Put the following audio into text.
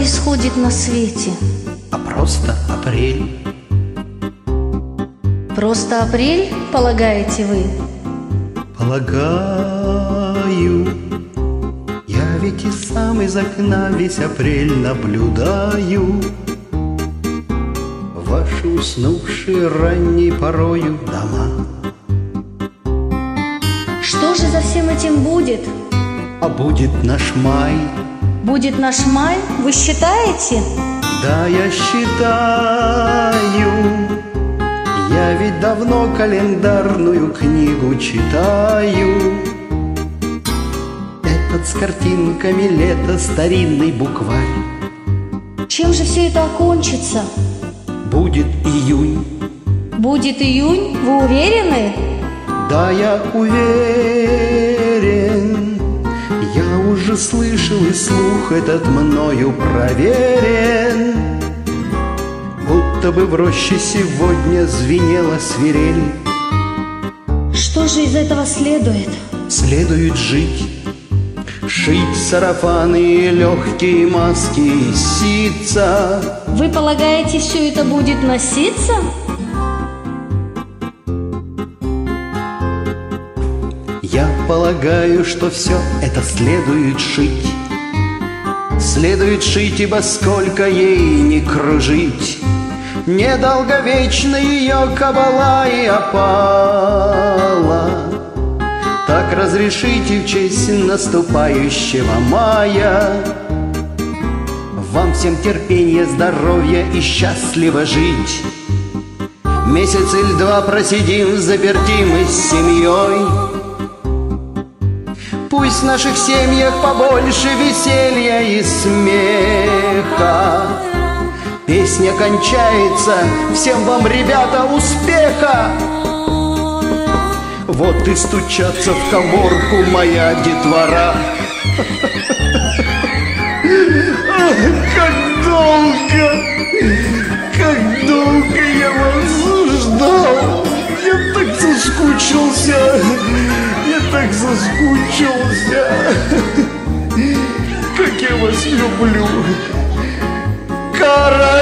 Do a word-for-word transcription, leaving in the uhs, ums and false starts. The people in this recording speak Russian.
происходит на свете? А просто апрель. Просто апрель, полагаете вы? Полагаю. Я ведь и сам из окна весь апрель наблюдаю. Ваши уснувшие ранней порою дома. Что же за всем этим будет? А будет наш май. Будет наш май, вы считаете? Да, я считаю. Я ведь давно календарную книгу читаю. Этот с картинками лето, старинный букварь. Чем же все это окончится? Будет июнь. Будет июнь? Вы уверены? Да, я уверен. Я уже слышал, и слух этот мною проверен. Будто бы в роще сегодня звенела свирель. Что же из этого следует? Следует жить, шить сарафаны и легкие маски и ситца. Вы полагаете, все это будет носиться? Я полагаю, что все это следует шить. Следует шить, ибо сколько ей не кружить, недолговечна ее кабала и опала. Так разрешите в честь наступающего мая вам всем терпения, здоровья и счастливо жить. Месяц или два просидим заперти мы с семьей. Пусть в наших семьях побольше веселья и смеха. Песня кончается, всем вам, ребята, успеха! Вот и стучаться в каморку моя детвора. Как долго, как долго я вас ждал! Я так соскучился, я так соскучился. Как я вас люблю! Кара!